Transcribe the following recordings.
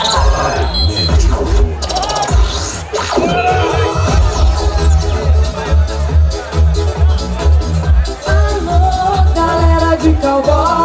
Galera de cowboy.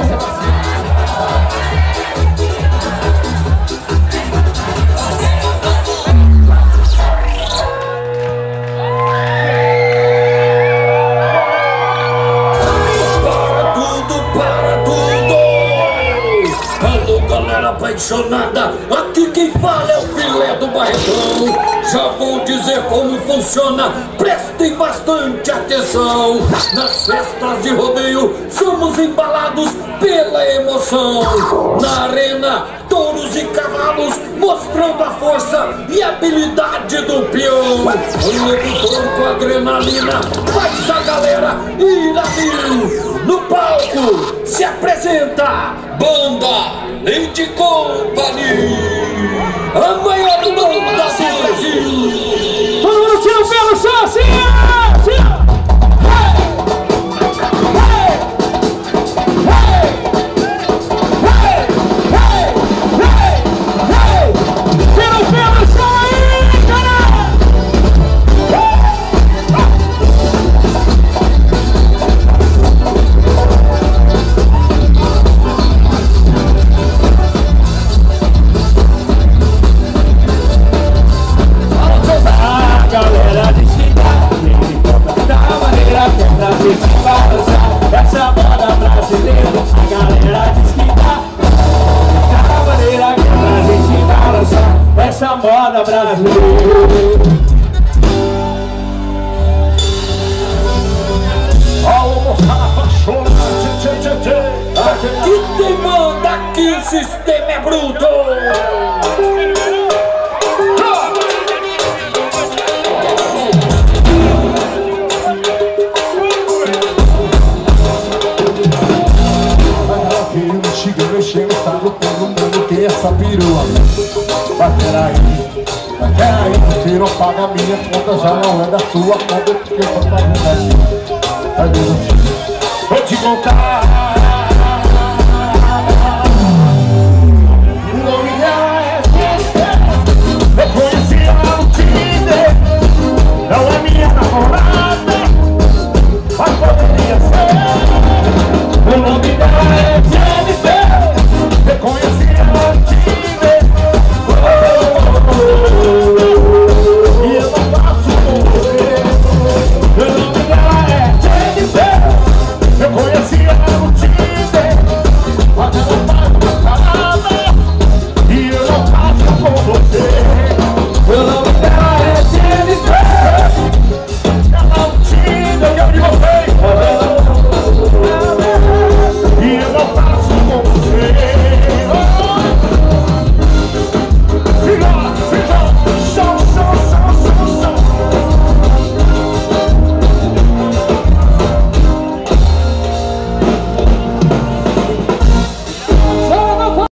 Apaixonada, aqui quem fala é o filé do barretão. Já vou dizer como funciona, prestem bastante atenção. Nas festas de rodeio somos embalados pela emoção. Na arena, touros e cavalos mostrando a força e habilidade do peão. O locutor com adrenalina faz a galera ir a mil. No palco se apresenta Banda Lady Company, a maior banda do Brasil. Todo mundo tira o pelo só assim, assim. Essa moda brasileira, a galera diz que dá. Da maneira que a gente balança, essa moda brasileira. Ó, moçada apaixonante, aqui tem manda, aqui o sistema é bruto. Essa perua, mas peraí, você não paga a minha conta, já não é da sua conta, que eu tô pagando aqui. Vou te contar